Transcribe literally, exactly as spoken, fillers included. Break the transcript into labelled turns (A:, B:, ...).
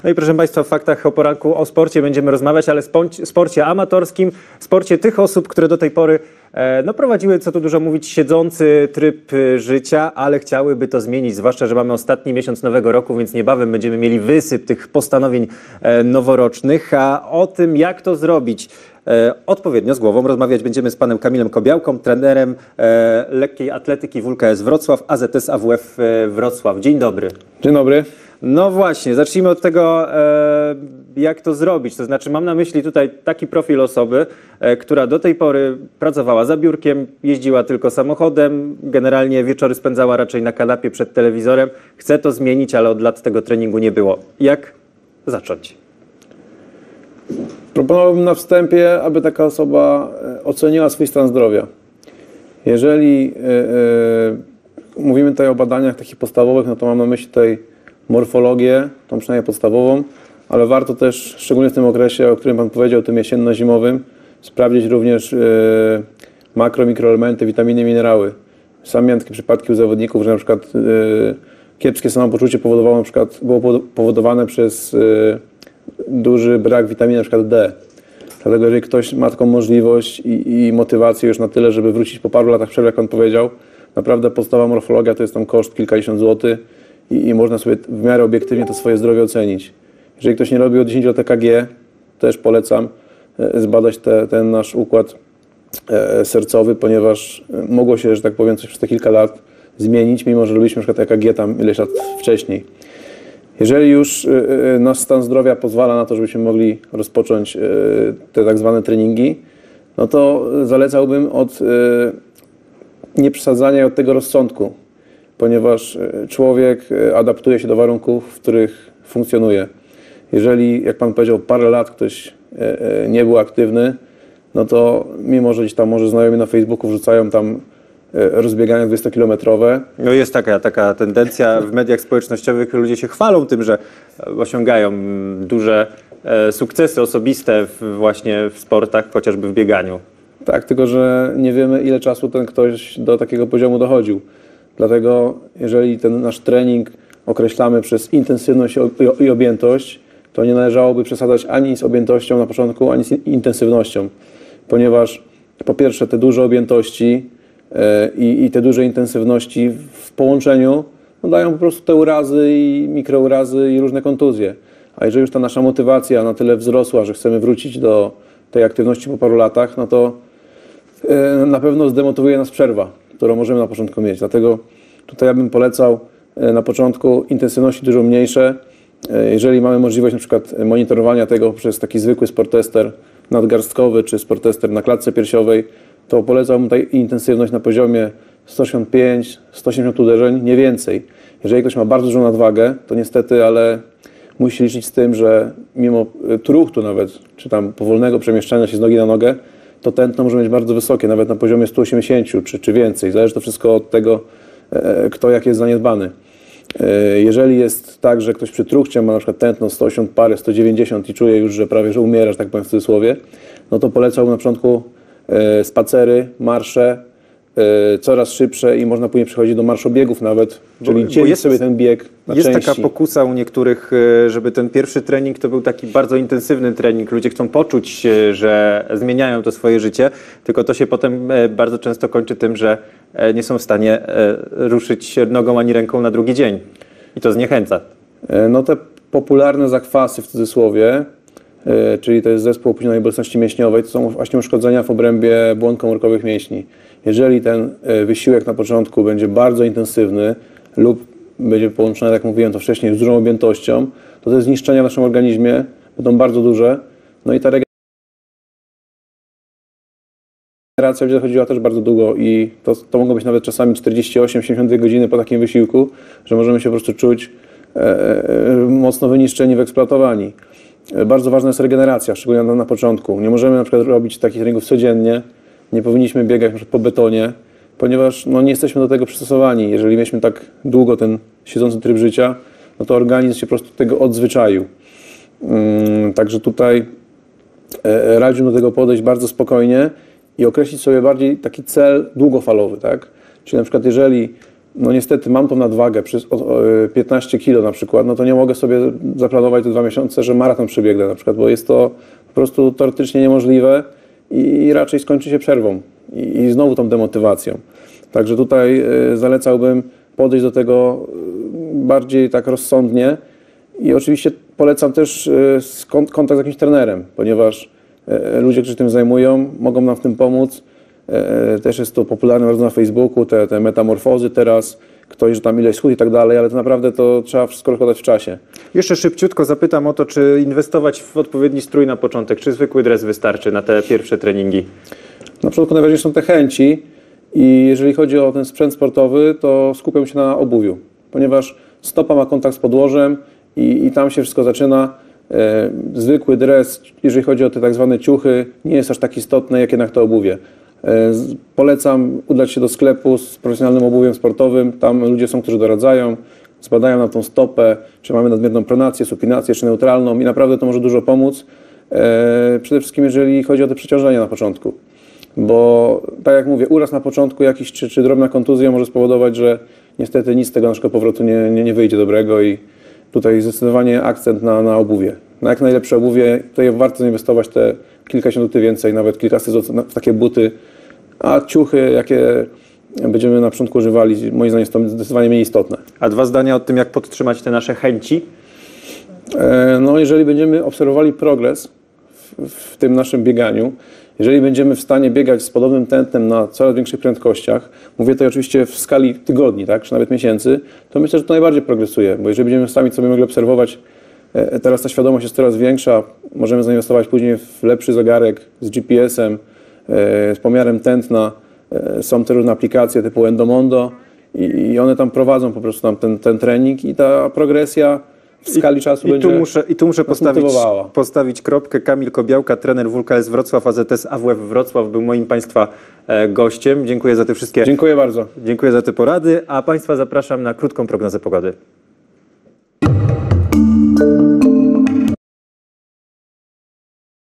A: No i proszę Państwa, w Faktach o Poranku o sporcie będziemy rozmawiać, ale sporcie amatorskim, sporcie tych osób, które do tej pory e, no, prowadziły, co tu dużo mówić, siedzący tryb życia, ale chciałyby to zmienić, zwłaszcza, że mamy ostatni miesiąc nowego roku, więc niebawem będziemy mieli wysyp tych postanowień e, noworocznych, a o tym, jak to zrobić, E, odpowiednio z głową rozmawiać będziemy z panem Kamilem Kobiałką, trenerem e, lekkiej atletyki W L K S Wrocław, A Z S A W F e, Wrocław. Dzień dobry.
B: Dzień dobry.
A: No właśnie, zacznijmy od tego, e, jak to zrobić. To znaczy mam na myśli tutaj taki profil osoby, e, która do tej pory pracowała za biurkiem, jeździła tylko samochodem, generalnie wieczory spędzała raczej na kanapie przed telewizorem. Chce to zmienić, ale od lat tego treningu nie było. Jak zacząć?
B: Proponowałbym na wstępie, aby taka osoba oceniła swój stan zdrowia. Jeżeli yy, yy, mówimy tutaj o badaniach takich podstawowych, no to mam na myśli tutaj morfologię, tą przynajmniej podstawową, ale warto też, szczególnie w tym okresie, o którym Pan powiedział, tym jesienno-zimowym, sprawdzić również yy, makro, mikroelementy, witaminy, minerały. Sam miałem takie przypadki u zawodników, że na przykład yy, kiepskie samopoczucie powodowało, na przykład, było powodowane przez yy, duży brak witaminy, na przykład D. Dlatego jeżeli ktoś ma taką możliwość i, i motywację już na tyle, żeby wrócić po paru latach przerwy, jak Pan powiedział, naprawdę podstawowa morfologia to jest tam koszt kilkadziesiąt złotych i, i można sobie w miarę obiektywnie to swoje zdrowie ocenić. Jeżeli ktoś nie robi od dziesięciu lat E K G, też polecam e, zbadać te, ten nasz układ e, sercowy, ponieważ mogło się, że tak powiem, coś przez te kilka lat zmienić, mimo że robiliśmy na przykład E K G tam ileś lat wcześniej. Jeżeli już y, nasz stan zdrowia pozwala na to, żebyśmy mogli rozpocząć y, te tak zwane treningi, no to zalecałbym od y, nieprzesadzania i od tego rozsądku, ponieważ człowiek adaptuje się do warunków, w których funkcjonuje. Jeżeli, jak Pan powiedział, parę lat ktoś y, y, nie był aktywny, no to mimo, że gdzieś tam może znajomi na Facebooku wrzucają tam rozbiegania dwudziestokilometrowe.
A: No jest taka, taka tendencja w mediach społecznościowych, ludzie się chwalą tym, że osiągają duże e, sukcesy osobiste w, właśnie w sportach, chociażby w bieganiu.
B: Tak, tylko że nie wiemy, ile czasu ten ktoś do takiego poziomu dochodził. Dlatego jeżeli ten nasz trening określamy przez intensywność i objętość, to nie należałoby przesadzać ani z objętością na początku, ani z intensywnością. Ponieważ po pierwsze te duże objętości I, i te duże intensywności w połączeniu no dają po prostu te urazy i mikrourazy i różne kontuzje. A jeżeli już ta nasza motywacja na tyle wzrosła, że chcemy wrócić do tej aktywności po paru latach, no to yy, na pewno zdemotywuje nas przerwa, którą możemy na początku mieć. Dlatego tutaj ja bym polecał yy, na początku intensywności dużo mniejsze. Yy, jeżeli mamy możliwość na przykład monitorowania tego przez taki zwykły sporttester nadgarstkowy czy sporttester na klatce piersiowej, to polecałbym tutaj intensywność na poziomie sto osiemdziesiąt pięć do stu osiemdziesięciu uderzeń, nie więcej. Jeżeli ktoś ma bardzo dużą nadwagę, to niestety, ale musi liczyć z tym, że mimo truchtu nawet, czy tam powolnego przemieszczania się z nogi na nogę, to tętno może mieć bardzo wysokie, nawet na poziomie stu osiemdziesięciu czy, czy więcej. Zależy to wszystko od tego, kto jak jest zaniedbany. Jeżeli jest tak, że ktoś przy truchcie ma na przykład tętno sto osiemdziesiąt parę, sto dziewięćdziesiąt i czuje już, że prawie że umiera, że tak powiem w cudzysłowie, no to polecałbym na początku spacery, marsze, coraz szybsze i można później przechodzić do marszobiegów nawet, czyli dzielić sobie ten bieg na
A: jest
B: części.
A: Jest taka pokusa u niektórych, żeby ten pierwszy trening to był taki bardzo intensywny trening. Ludzie chcą poczuć, że zmieniają to swoje życie, tylko to się potem bardzo często kończy tym, że nie są w stanie ruszyć nogą ani ręką na drugi dzień. I to zniechęca.
B: No te popularne zakwasy w cudzysłowie, czyli to jest zespół opóźnionej bolesności mięśniowej, to są właśnie uszkodzenia w obrębie błon komórkowych mięśni. Jeżeli ten wysiłek na początku będzie bardzo intensywny lub będzie połączony, jak mówiłem to wcześniej, z dużą objętością, to te zniszczenia w naszym organizmie będą bardzo duże, no i ta regeneracja będzie zachodziła też bardzo długo i to, to mogą być nawet czasami czterdzieści osiem do siedemdziesięciu dwóch godziny po takim wysiłku, że możemy się po prostu czuć e, e, mocno wyniszczeni, wyeksploatowani. Bardzo ważna jest regeneracja, szczególnie na, na początku. Nie możemy na przykład robić takich treningów codziennie, nie powinniśmy biegać na przykład po betonie, ponieważ no, nie jesteśmy do tego przystosowani. Jeżeli mieliśmy tak długo ten siedzący tryb życia, no to organizm się po prostu tego odzwyczaił. Hmm, także tutaj e, radziłbym do tego podejść bardzo spokojnie i określić sobie bardziej taki cel długofalowy, tak? Czyli na przykład jeżeli no niestety mam tą nadwagę przez o- o, piętnaście kilo na przykład, no to nie mogę sobie zaplanować te dwa miesiące, że maraton przebiegnę na przykład, bo jest to po prostu teoretycznie niemożliwe i raczej skończy się przerwą i, i znowu tą demotywacją. Także tutaj y, zalecałbym podejść do tego y, bardziej tak rozsądnie i oczywiście polecam też y, skon- kontakt z jakimś trenerem, ponieważ y, ludzie, którzy tym zajmują, mogą nam w tym pomóc. Y, też jest to popularne bardzo na Facebooku, te, te metamorfozy teraz, ktoś, że tam ileś schudł i tak dalej, ale to naprawdę to trzeba wszystko rozkładać w czasie.
A: Jeszcze szybciutko zapytam o to, czy inwestować w odpowiedni strój na początek, czy zwykły dres wystarczy na te pierwsze treningi?
B: Na początku najważniejsze są te chęci i jeżeli chodzi o ten sprzęt sportowy, to skupiam się na obuwiu, ponieważ stopa ma kontakt z podłożem i, i tam się wszystko zaczyna. E, zwykły dres, jeżeli chodzi o te tak zwane ciuchy, nie jest aż tak istotny, jak jednak to obuwie. E, z, polecam udać się do sklepu z profesjonalnym obuwiem sportowym, tam ludzie są, którzy doradzają, zbadają nam tą stopę, czy mamy nadmierną pronację, supinację, czy neutralną i naprawdę to może dużo pomóc. E, przede wszystkim jeżeli chodzi o te przeciążenia na początku. Bo tak jak mówię, uraz na początku jakiś czy, czy drobna kontuzja może spowodować, że niestety nic z tego naszego powrotu nie, nie, nie wyjdzie dobrego i tutaj zdecydowanie akcent na, na obuwie. Na jak najlepsze obuwie, tutaj warto zainwestować te kilkadziesiąt złotych więcej, nawet kilkaset złotych w takie buty, a ciuchy, jakie będziemy na początku używali, moim zdaniem są zdecydowanie mniej istotne.
A: A dwa zdania o tym, jak podtrzymać te nasze chęci?
B: E, No, jeżeli będziemy obserwowali progres w, w tym naszym bieganiu, jeżeli będziemy w stanie biegać z podobnym tętnem na coraz większych prędkościach, mówię tutaj oczywiście w skali tygodni, tak, czy nawet miesięcy, to myślę, że to najbardziej progresuje, bo jeżeli będziemy sami sobie mogli obserwować, e, teraz ta świadomość jest coraz większa, możemy zainwestować później w lepszy zegarek z G P S-em, e, z pomiarem tętna, e, są te różne aplikacje typu Endomondo i, i one tam prowadzą po prostu nam ten, ten trening i ta progresja w skali czasu
A: I
B: będzie
A: tu muszę, i tu muszę
B: nas
A: postawić,
B: motywowała.
A: postawić kropkę. Kamil Kobiałka, trener W K S Wrocław, A Z S A W F Wrocław, był moim Państwa e, gościem. Dziękuję za te wszystkie,
B: Dziękuję bardzo.
A: dziękuję za te porady, a Państwa zapraszam na krótką prognozę pogody.